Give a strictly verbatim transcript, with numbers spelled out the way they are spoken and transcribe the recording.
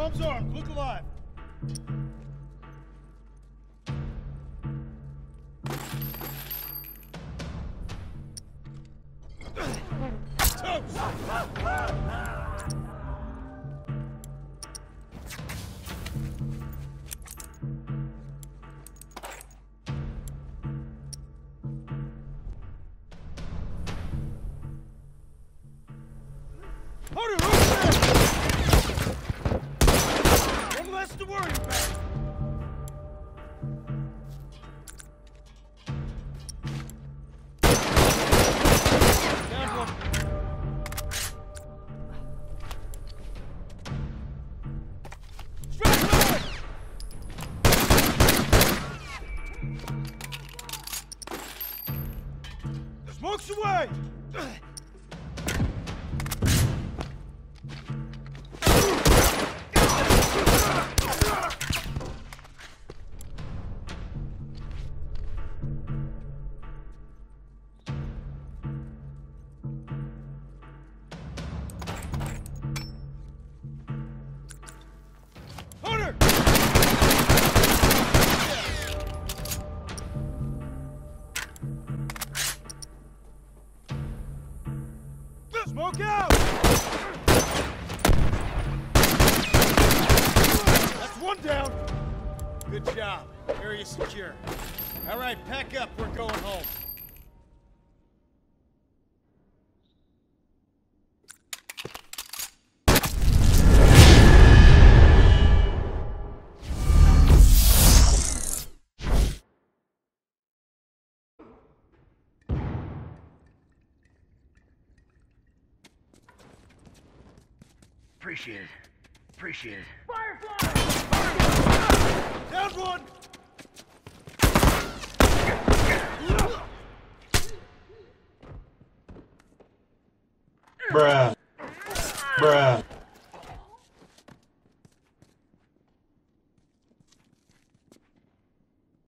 Bomb's armed. Look alive. Toast! Hunter, over there! One less to worry about. Down one. Strike line! Smoke's away! Hunter! Smoke out! That's one down. Good job. Area secure. All right, pack up. We're going home. Appreciate it. Appreciate it. Firefly! Down one! Bruh. Bruh.